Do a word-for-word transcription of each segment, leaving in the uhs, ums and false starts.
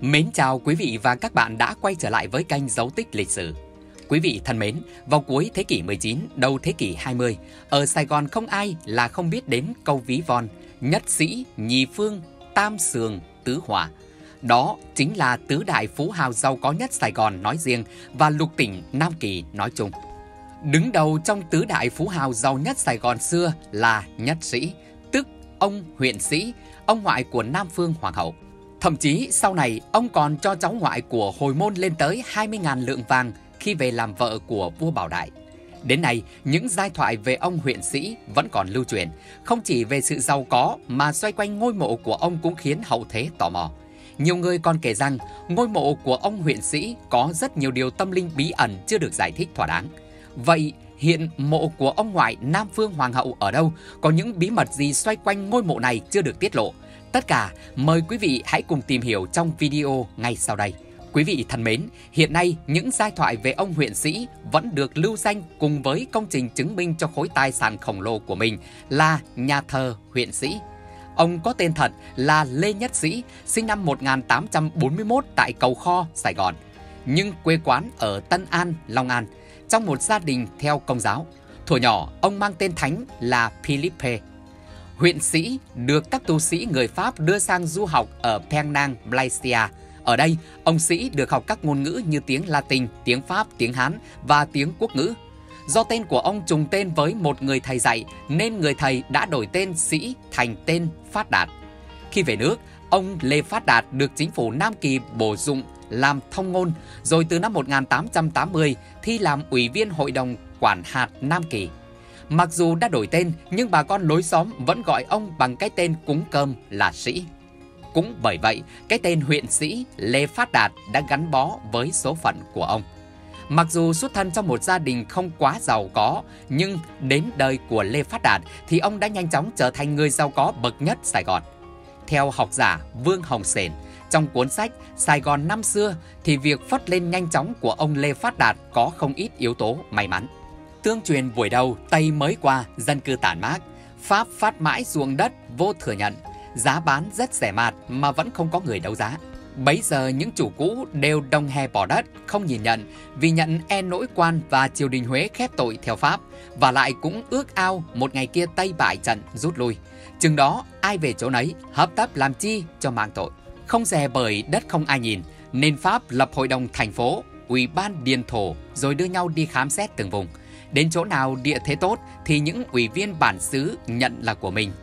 Mến chào quý vị và các bạn đã quay trở lại với kênh Dấu Tích Lịch Sử. Quý vị thân mến, vào cuối thế kỷ mười chín, đầu thế kỷ hai mươi, ở Sài Gòn không ai là không biết đến câu ví von nhất sĩ, nhì phương, tam sường, tứ hỏa. Đó chính là tứ đại phú hào giàu có nhất Sài Gòn nói riêng và lục tỉnh Nam Kỳ nói chung. Đứng đầu trong tứ đại phú hào giàu nhất Sài Gòn xưa là nhất sĩ, tức ông huyện sĩ, ông ngoại của Nam Phương Hoàng hậu. Thậm chí sau này ông còn cho cháu ngoại của hồi môn lên tới hai mươi nghìn lượng vàng khi về làm vợ của vua Bảo Đại. Đến nay, những giai thoại về ông huyện sĩ vẫn còn lưu truyền, không chỉ về sự giàu có mà xoay quanh ngôi mộ của ông cũng khiến hậu thế tò mò. Nhiều người còn kể rằng ngôi mộ của ông huyện sĩ có rất nhiều điều tâm linh bí ẩn chưa được giải thích thỏa đáng. Vậy hiện mộ của ông ngoại Nam Phương Hoàng hậu ở đâu? Có những bí mật gì xoay quanh ngôi mộ này chưa được tiết lộ? Tất cả mời quý vị hãy cùng tìm hiểu trong video ngay sau đây. Quý vị thân mến, hiện nay những giai thoại về ông huyện sĩ vẫn được lưu danh cùng với công trình chứng minh cho khối tài sản khổng lồ của mình là nhà thờ huyện sĩ. Ông có tên thật là Lê Nhất Sĩ, sinh năm một nghìn tám trăm bốn mươi mốt tại Cầu Kho, Sài Gòn, nhưng quê quán ở Tân An, Long An, trong một gia đình theo Công giáo. Thuở nhỏ, ông mang tên thánh là Philippe. Huyện sĩ được các tu sĩ người Pháp đưa sang du học ở Penang, Malaysia. Ở đây, ông Sĩ được học các ngôn ngữ như tiếng Latin, tiếng Pháp, tiếng Hán và tiếng Quốc ngữ. Do tên của ông trùng tên với một người thầy dạy, nên người thầy đã đổi tên Sĩ thành tên Phát Đạt. Khi về nước, ông Lê Phát Đạt được chính phủ Nam Kỳ bổ dụng làm thông ngôn, rồi từ năm một nghìn tám trăm tám mươi thi làm ủy viên hội đồng quản hạt Nam Kỳ. Mặc dù đã đổi tên, nhưng bà con lối xóm vẫn gọi ông bằng cái tên cúng cơm là Sĩ. Cũng bởi vậy, cái tên huyện sĩ Lê Phát Đạt đã gắn bó với số phận của ông. Mặc dù xuất thân trong một gia đình không quá giàu có, nhưng đến đời của Lê Phát Đạt thì ông đã nhanh chóng trở thành người giàu có bậc nhất Sài Gòn. Theo học giả Vương Hồng Sển, trong cuốn sách Sài Gòn năm xưa thì việc phất lên nhanh chóng của ông Lê Phát Đạt có không ít yếu tố may mắn. Tương truyền buổi đầu Tây mới qua, dân cư tản mát, Pháp phát mãi ruộng đất vô thừa nhận, giá bán rất rẻ mạt mà vẫn không có người đấu giá. Bấy giờ những chủ cũ đều đồng hè bỏ đất, không nhìn nhận vì nhận e nỗi quan và triều đình Huế khép tội theo Pháp, và lại cũng ước ao một ngày kia Tây bại trận rút lui. Chừng đó ai về chỗ nấy, hấp tấp làm chi cho mang tội. Không dè bởi đất không ai nhìn, nên Pháp lập hội đồng thành phố, ủy ban điền thổ, rồi đưa nhau đi khám xét từng vùng. Đến chỗ nào địa thế tốt thì những ủy viên bản xứ nhận là của mình,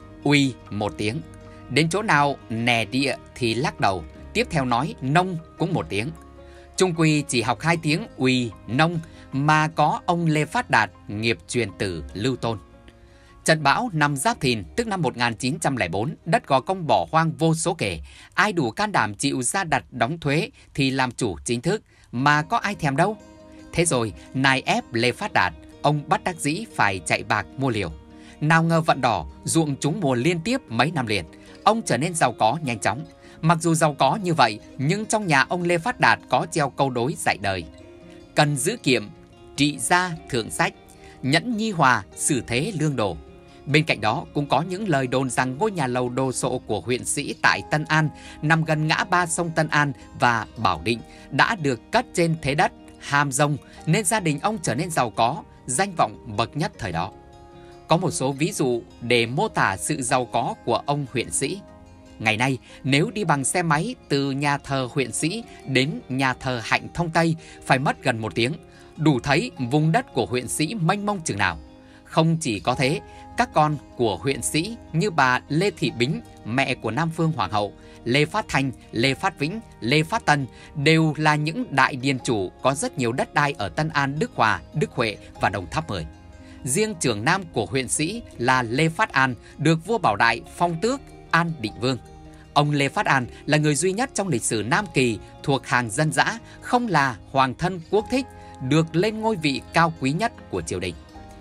uy một tiếng. Đến chỗ nào nè địa thì lắc đầu, tiếp theo nói nông cũng một tiếng. Trung quy chỉ học hai tiếng uy, nông mà có ông Lê Phát Đạt, nghiệp truyền tử lưu tôn. Trận bão năm Giáp Thìn, tức năm một nghìn chín trăm lẻ bốn, đất Gò Công bỏ hoang vô số kể. Ai đủ can đảm chịu ra đặt đóng thuế thì làm chủ chính thức, mà có ai thèm đâu. Thế rồi, nài ép Lê Phát Đạt, ông bắt đắc dĩ phải chạy bạc mua liều. Nào ngờ vận đỏ, ruộng trúng mùa liên tiếp mấy năm liền, ông trở nên giàu có nhanh chóng. Mặc dù giàu có như vậy, nhưng trong nhà ông Lê Phát Đạt có treo câu đối dạy đời: cần giữ kiệm, trị gia thượng sách, nhẫn nhi hòa, xử thế lương đồ. Bên cạnh đó cũng có những lời đồn rằng ngôi nhà lầu đồ sộ của huyện sĩ tại Tân An, nằm gần ngã ba sông Tân An và Bảo Định, đã được cất trên thế đất Hàm Rồng, nên gia đình ông trở nên giàu có, danh vọng bậc nhất thời đó. Có một số ví dụ để mô tả sự giàu có của ông huyện sĩ. Ngày nay, nếu đi bằng xe máy từ nhà thờ huyện sĩ đến nhà thờ Hạnh Thông Tây phải mất gần một tiếng, đủ thấy vùng đất của huyện sĩ mênh mông chừng nào. Không chỉ có thế, các con của huyện sĩ như bà Lê Thị Bính, mẹ của Nam Phương Hoàng hậu, Lê Phát Thanh, Lê Phát Vĩnh, Lê Phát Tân đều là những đại điền chủ có rất nhiều đất đai ở Tân An, Đức Hòa, Đức Huệ và Đồng Tháp Mười. Riêng trưởng nam của huyện sĩ là Lê Phát An được vua Bảo Đại phong tước An Định Vương. Ông Lê Phát An là người duy nhất trong lịch sử Nam Kỳ thuộc hàng dân dã, không là hoàng thân quốc thích, được lên ngôi vị cao quý nhất của triều đình.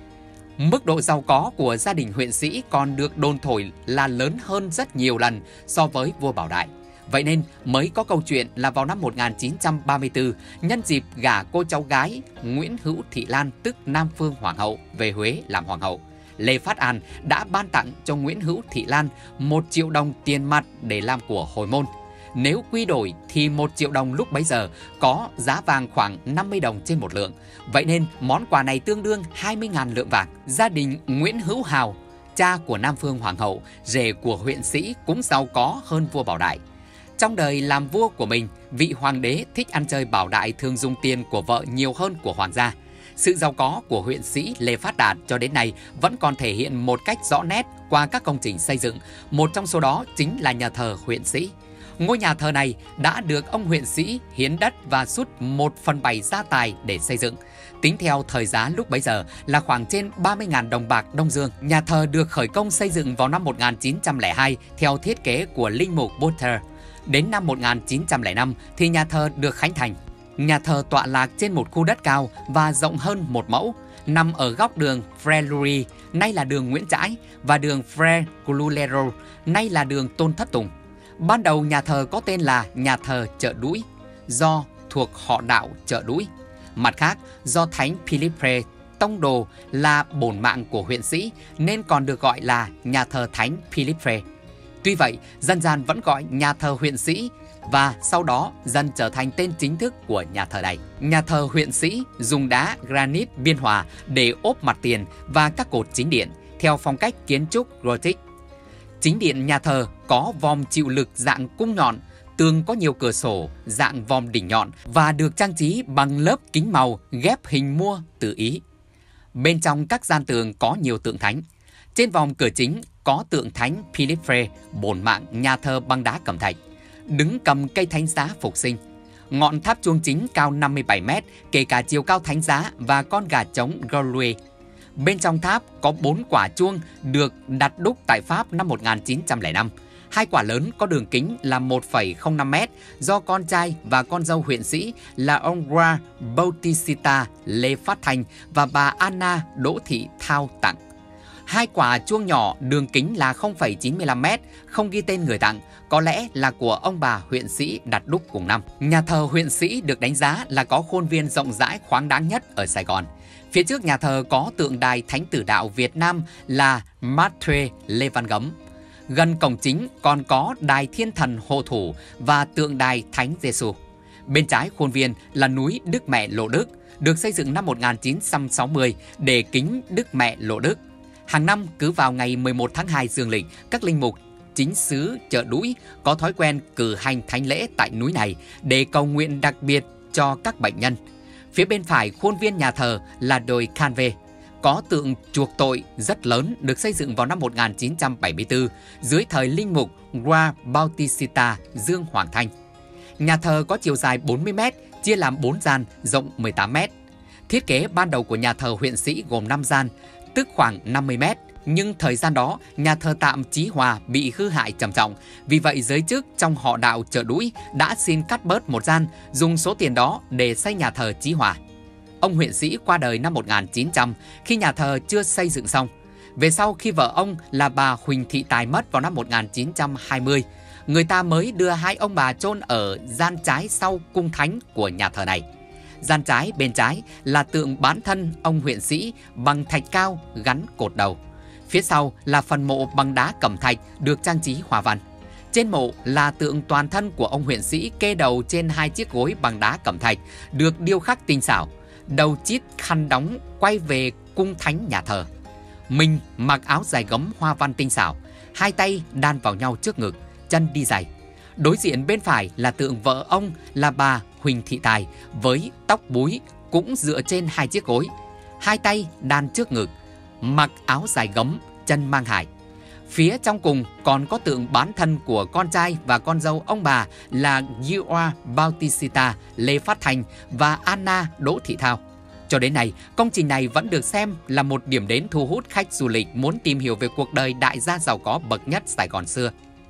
Mức độ giàu có của gia đình huyện sĩ còn được đồn thổi là lớn hơn rất nhiều lần so với vua Bảo Đại. Vậy nên mới có câu chuyện là vào năm một nghìn chín trăm ba mươi tư, nhân dịp gả cô cháu gái Nguyễn Hữu Thị Lan tức Nam Phương Hoàng hậu về Huế làm hoàng hậu, Lê Phát An đã ban tặng cho Nguyễn Hữu Thị Lan một triệu đồng tiền mặt để làm của hồi môn. Nếu quy đổi thì một triệu đồng lúc bấy giờ có giá vàng khoảng năm mươi đồng trên một lượng. Vậy nên món quà này tương đương hai mươi nghìn lượng vàng. Gia đình Nguyễn Hữu Hào, cha của Nam Phương Hoàng hậu, rể của huyện sĩ cũng giàu có hơn vua Bảo Đại. Trong đời làm vua của mình, vị hoàng đế thích ăn chơi Bảo Đại thường dùng tiền của vợ nhiều hơn của hoàng gia. Sự giàu có của huyện sĩ Lê Phát Đạt cho đến nay vẫn còn thể hiện một cách rõ nét qua các công trình xây dựng. Một trong số đó chính là nhà thờ huyện sĩ. Ngôi nhà thờ này đã được ông huyện sĩ hiến đất và rút một phần bảy gia tài để xây dựng. Tính theo thời giá lúc bấy giờ là khoảng trên ba mươi nghìn đồng bạc Đông Dương. Nhà thờ được khởi công xây dựng vào năm một nghìn chín trăm lẻ hai theo thiết kế của linh mục Butter. Đến năm một nghìn chín trăm lẻ năm thì nhà thờ được khánh thành. Nhà thờ tọa lạc trên một khu đất cao và rộng hơn một mẫu, nằm ở góc đường Frère Louis, nay là đường Nguyễn Trãi, và đường Frère Glulero, nay là đường Tôn Thất Tùng. Ban đầu nhà thờ có tên là nhà thờ Chợ Đũi, do thuộc họ đạo Chợ Đũi. Mặt khác, do Thánh Philippe tông đồ là bổn mạng của huyện sĩ nên còn được gọi là nhà thờ Thánh Philippe. Tuy vậy, dân gian vẫn gọi nhà thờ huyện sĩ và sau đó dần trở thành tên chính thức của nhà thờ này. Nhà thờ huyện sĩ dùng đá granite Biên Hòa để ốp mặt tiền và các cột chính điện theo phong cách kiến trúc Gothic. Chính điện nhà thờ có vòm chịu lực dạng cung nhọn, tường có nhiều cửa sổ dạng vòm đỉnh nhọn và được trang trí bằng lớp kính màu ghép hình mua từ Ý. Bên trong các gian tường có nhiều tượng thánh. Trên vòm cửa chính có tượng Thánh Philippe, bổn mạng nhà thờ bằng đá cẩm thạch, đứng cầm cây thánh giá phục sinh. Ngọn tháp chuông chính cao năm mươi bảy mét, kể cả chiều cao thánh giá và con gà trống Gaulois. Bên trong tháp có bốn quả chuông được đặt đúc tại Pháp năm một nghìn chín trăm lẻ năm. Hai quả lớn có đường kính là một phẩy không năm mét do con trai và con dâu huyện sĩ là ông Roi Bautista Lê Phát Thanh và bà Anna Đỗ Thị Thao tặng. Hai quả chuông nhỏ đường kính là không phẩy chín mươi lăm mét, không ghi tên người tặng, có lẽ là của ông bà huyện sĩ đặt đúc cùng năm. Nhà thờ huyện sĩ được đánh giá là có khuôn viên rộng rãi khoáng đáng nhất ở Sài Gòn. Phía trước nhà thờ có tượng đài Thánh Tử Đạo Việt Nam là Matre Lê Văn Gấm. Gần cổng chính còn có đài Thiên Thần Hộ Thủ và tượng đài Thánh Giêsu. Bên trái khuôn viên là núi Đức Mẹ Lộ Đức, được xây dựng năm một nghìn chín trăm sáu mươi để kính Đức Mẹ Lộ Đức. Hàng năm cứ vào ngày mười một tháng hai dương lịch, các linh mục chính xứ Chợ Đũi có thói quen cử hành thánh lễ tại núi này để cầu nguyện đặc biệt cho các bệnh nhân. Phía bên phải khuôn viên nhà thờ là đồi Canve, có tượng chuộc tội rất lớn được xây dựng vào năm một nghìn chín trăm bảy mươi tư dưới thời linh mục Roi Bautista Dương Hoàng Thanh. Nhà thờ có chiều dài bốn mươi mét, chia làm bốn gian, rộng mười tám mét. Thiết kế ban đầu của nhà thờ huyện sĩ gồm năm gian, tức khoảng năm mươi mét. Nhưng thời gian đó, nhà thờ tạm Chí Hòa bị hư hại trầm trọng. Vì vậy, giới chức trong họ đạo Chợ Đũi đã xin cắt bớt một gian, dùng số tiền đó để xây nhà thờ Chí Hòa. Ông huyện sĩ qua đời năm một nghìn chín trăm khi nhà thờ chưa xây dựng xong. Về sau, khi vợ ông là bà Huỳnh Thị Tài mất vào năm một nghìn chín trăm hai mươi, người ta mới đưa hai ông bà chôn ở gian trái sau cung thánh của nhà thờ này. Gian trái bên trái là tượng bán thân ông huyện sĩ bằng thạch cao gắn cột đầu. Phía sau là phần mộ bằng đá cẩm thạch được trang trí hoa văn. Trên mộ là tượng toàn thân của ông huyện sĩ kê đầu trên hai chiếc gối bằng đá cẩm thạch được điêu khắc tinh xảo, đầu chít khăn đóng quay về cung thánh nhà thờ. Mình mặc áo dài gấm hoa văn tinh xảo, hai tay đan vào nhau trước ngực, chân đi giày. Đối diện bên phải là tượng vợ ông là bà Huỳnh Thị Tài với tóc búi cũng dựa trên hai chiếc gối, hai tay đan trước ngực, mặc áo dài gấm, chân mang hải. Phía trong cùng còn có tượng bán thân của con trai và con dâu ông bà là Roi Bautista Lê Phát Thanh và Anna Đỗ Thị Thao. Cho đến nay, công trình này vẫn được xem là một điểm đến thu hút khách du lịch muốn tìm hiểu về cuộc đời đại gia giàu có bậc nhất Sài Gòn xưa.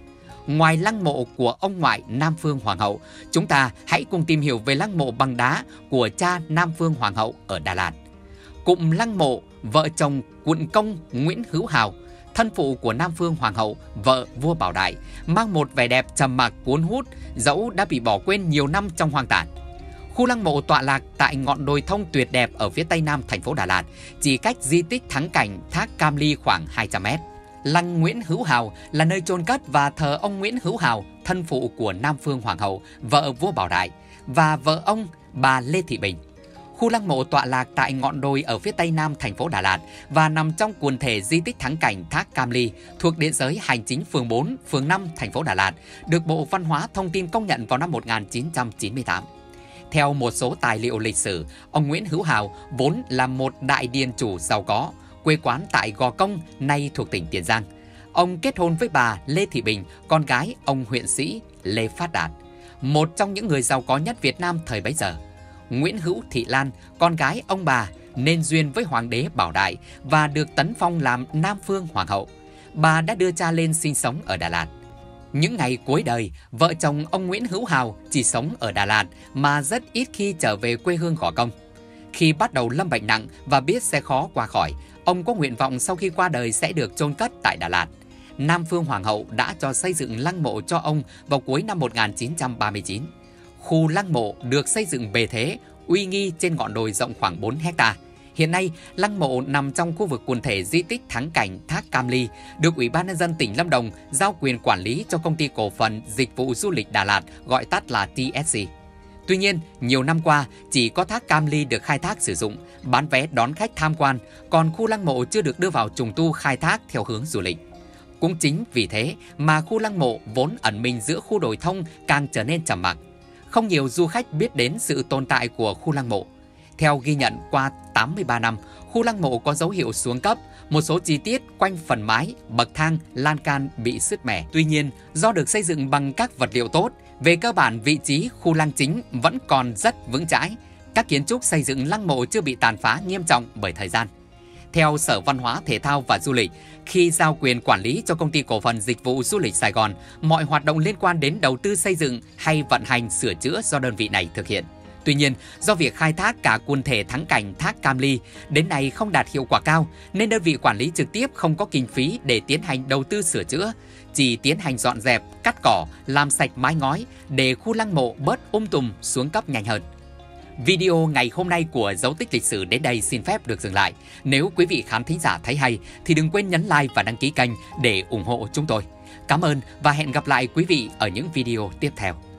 Ngoài lăng mộ của ông ngoại Nam Phương Hoàng hậu, chúng ta hãy cùng tìm hiểu về lăng mộ bằng đá của cha Nam Phương Hoàng hậu ở Đà Lạt. Cụm lăng mộ vợ chồng quận công Nguyễn Hữu Hào, thân phụ của Nam Phương Hoàng hậu, vợ vua Bảo Đại, mang một vẻ đẹp trầm mặc cuốn hút, dẫu đã bị bỏ quên nhiều năm trong hoang tàn. Khu lăng mộ tọa lạc tại ngọn đồi thông tuyệt đẹp ở phía tây nam thành phố Đà Lạt, chỉ cách di tích thắng cảnh thác Cam Ly khoảng hai trăm mét. Lăng Nguyễn Hữu Hào là nơi chôn cất và thờ ông Nguyễn Hữu Hào, thân phụ của Nam Phương Hoàng hậu, vợ vua Bảo Đại, và vợ ông, bà Lê Thị Bình. Khu lăng mộ tọa lạc tại ngọn đồi ở phía tây nam thành phố Đà Lạt và nằm trong quần thể di tích thắng cảnh Thác Cam Ly thuộc địa giới hành chính phường bốn, phường năm, thành phố Đà Lạt, được Bộ Văn hóa Thông tin công nhận vào năm một nghìn chín trăm chín mươi tám. Theo một số tài liệu lịch sử, ông Nguyễn Hữu Hào vốn là một đại điền chủ giàu có, quê quán tại Gò Công, nay thuộc tỉnh Tiền Giang. Ông kết hôn với bà Lê Thị Bình, con gái ông huyện sĩ Lê Phát Đạt, một trong những người giàu có nhất Việt Nam thời bấy giờ. Nguyễn Hữu Thị Lan, con gái ông bà, nên duyên với Hoàng đế Bảo Đại và được tấn phong làm Nam Phương Hoàng hậu. Bà đã đưa cha lên sinh sống ở Đà Lạt. Những ngày cuối đời, vợ chồng ông Nguyễn Hữu Hào chỉ sống ở Đà Lạt mà rất ít khi trở về quê hương Gò Công. Khi bắt đầu lâm bệnh nặng và biết sẽ khó qua khỏi, ông có nguyện vọng sau khi qua đời sẽ được chôn cất tại Đà Lạt. Nam Phương Hoàng hậu đã cho xây dựng lăng mộ cho ông vào cuối năm một nghìn chín trăm ba mươi chín. Khu lăng mộ được xây dựng bề thế, uy nghi trên ngọn đồi rộng khoảng bốn héc ta. Hiện nay, lăng mộ nằm trong khu vực quần thể di tích thắng cảnh Thác Cam Ly, được Ủy ban nhân dân tỉnh Lâm Đồng giao quyền quản lý cho Công ty Cổ phần Dịch vụ Du lịch Đà Lạt, gọi tắt là T S C. Tuy nhiên, nhiều năm qua, chỉ có Thác Cam Ly được khai thác sử dụng, bán vé đón khách tham quan, còn khu lăng mộ chưa được đưa vào trùng tu khai thác theo hướng du lịch. Cũng chính vì thế mà khu lăng mộ vốn ẩn mình giữa khu đồi thông càng trở nên trầm mặc. Không nhiều du khách biết đến sự tồn tại của khu lăng mộ. Theo ghi nhận qua tám mươi ba năm, khu lăng mộ có dấu hiệu xuống cấp, một số chi tiết quanh phần mái, bậc thang, lan can bị sứt mẻ. Tuy nhiên, do được xây dựng bằng các vật liệu tốt, về cơ bản vị trí khu lăng chính vẫn còn rất vững chãi. Các kiến trúc xây dựng lăng mộ chưa bị tàn phá nghiêm trọng bởi thời gian. Theo Sở Văn hóa, Thể thao và Du lịch, khi giao quyền quản lý cho Công ty Cổ phần Dịch vụ Du lịch Sài Gòn, mọi hoạt động liên quan đến đầu tư xây dựng hay vận hành sửa chữa do đơn vị này thực hiện. Tuy nhiên, do việc khai thác cả quần thể thắng cảnh Thác Cam Ly đến nay không đạt hiệu quả cao, nên đơn vị quản lý trực tiếp không có kinh phí để tiến hành đầu tư sửa chữa, chỉ tiến hành dọn dẹp, cắt cỏ, làm sạch mái ngói để khu lăng mộ bớt um tùm, xuống cấp nhanh hơn. Video ngày hôm nay của Dấu Tích Lịch Sử đến đây xin phép được dừng lại. Nếu quý vị khán thính giả thấy hay thì đừng quên nhấn like và đăng ký kênh để ủng hộ chúng tôi. Cảm ơn và hẹn gặp lại quý vị ở những video tiếp theo.